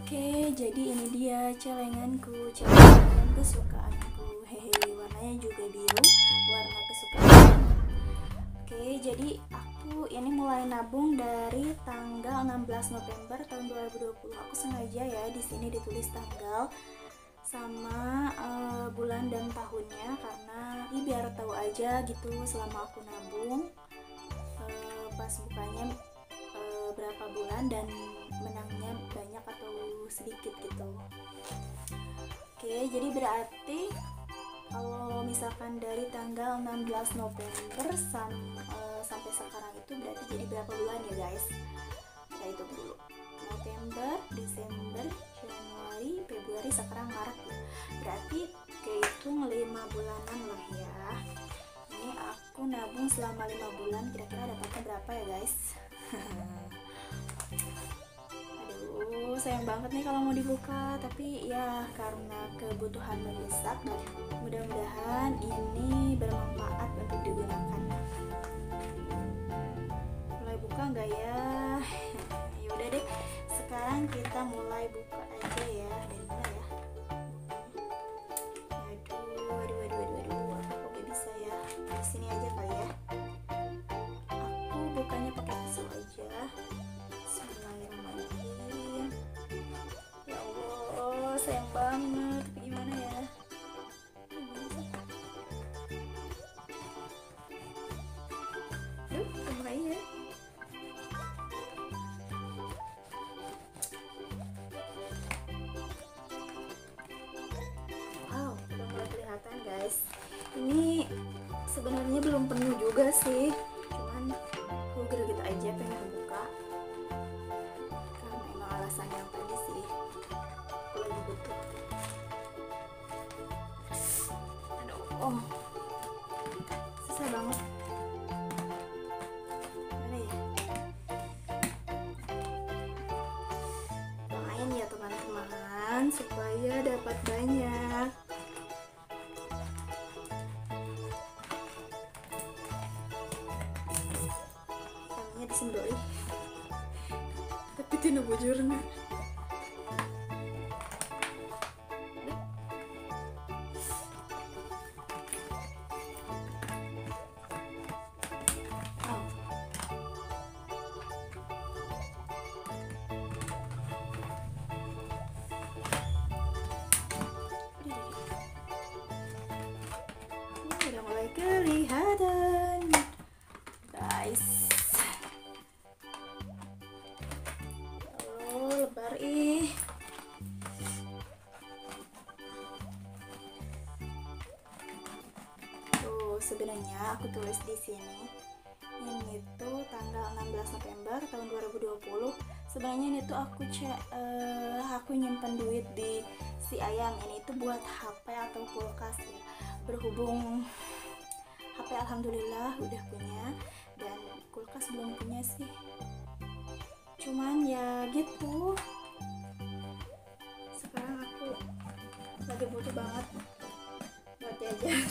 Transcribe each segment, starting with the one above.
Oke, jadi ini dia celengan kesukaanku. Hehe, warnanya juga biru, warna kesukaan. Oke, jadi aku ini mulai nabung dari tanggal 16 November tahun 2020. Aku sengaja ya di sini ditulis tanggal sama bulan dan tahunnya karena biar tahu aja gitu selama aku nabung pas bukanya berapa bulan dan menangnya banyak atau sedikit gitu. Oke, jadi berarti kalau misalkan dari tanggal 16 November sampai sekarang itu berarti jadi berapa bulan ya guys? Kita hitung dulu. November, Desember, Januari, Februari, sekarang Maret ya. Berarti kehitung 5 bulanan lah ya. Ini aku nabung selama 5 bulan, kira-kira dapatnya berapa ya guys? Aduh, sayang banget nih kalau mau dibuka, tapi ya karena kebutuhan mendesak dan mudah-mudahan ini bermanfaat untuk digunakan. Mulai buka nggak ya? Ya udah deh, sekarang kita mulai buka aja ya. Dari mana ya? Aduh, oke bisa ya. Di sini aja kali ya. Aku bukanya pakai pisau aja. Bismillahirrahmanirrahim. Ya Allah, sayang banget. Tapi gimana ya? Duh, buka ya. Wow, udah mulai kelihatan guys. Ini sebenarnya belum penuh juga sih, cuman aku greget aja pengen buka karena emang alasan yang tadi sih, aku lagi butuh. Aduh, susah banget. Mana ya? Doain ya teman-teman supaya dapat banyak. Disendoi tapi tidak bujurnya. Udah mulai kelihatan guys. Lebar ih. Tuh, sebenarnya aku tulis di sini. Ini tuh tanggal 16 November tahun 2020. Sebenarnya ini tuh aku nyimpen duit di si ayam. Ini tuh buat HP atau kulkas ya. Berhubung HP alhamdulillah udah punya dan kulkas belum punya sih. Cuman ya gitu, sekarang aku lagi butuh banget buat jajan.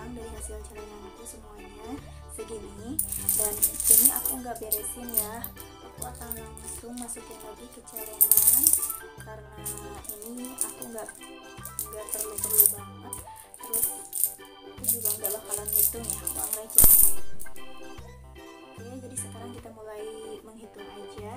uang dari hasil celenganku semuanya segini, dan ini aku nggak beresin ya, aku akan langsung masukin lagi ke celengan karena ini aku nggak perlu banget. Terus aku juga nggak bakalan ngitung ya uang receh. Oke, jadi sekarang kita mulai menghitung aja.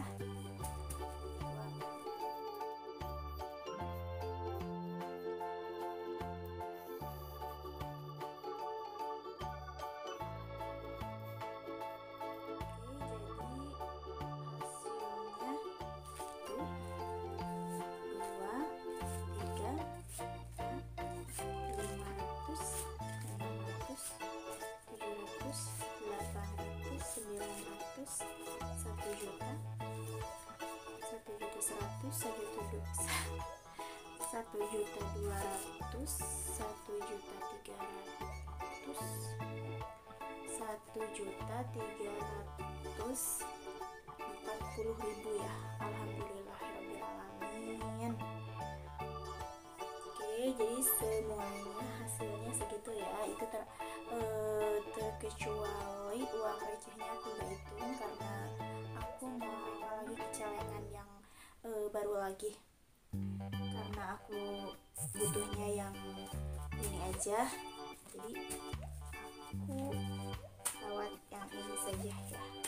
Satu juta 200, 1.340.000 ya. Alhamdulillahirobbilalamin. Oke, jadi semuanya hasilnya segitu ya. Itu terkecuali uang recehnya aku nggak hitung karena aku mau lagi ke celengan yang baru lagi, karena aku butuhnya yang ini aja, jadi aku lewat yang ini saja ya.